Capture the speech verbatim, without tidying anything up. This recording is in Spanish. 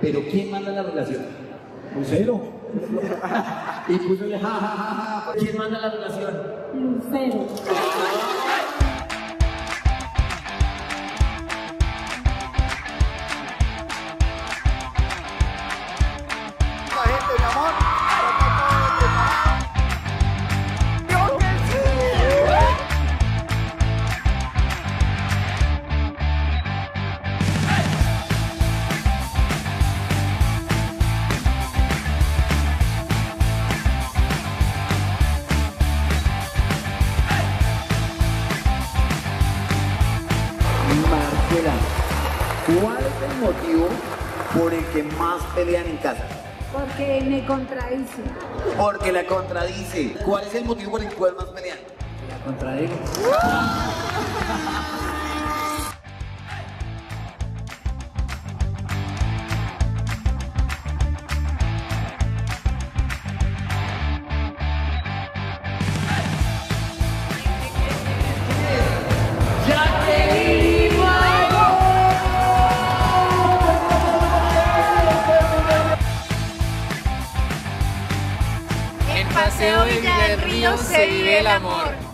Pero ¿quién manda la relación? Lucero. Y puso el ja, ja, ja, ja. ¿Quién manda la relación? Lucero. La gente, mi amor. Marcela, ¿cuál es el motivo por el que más pelean en casa? Porque me contradice. Porque la contradice. ¿Cuál es el motivo por el cual más pelean? La contradigo. En Paseo Villa del Río se vive el amor.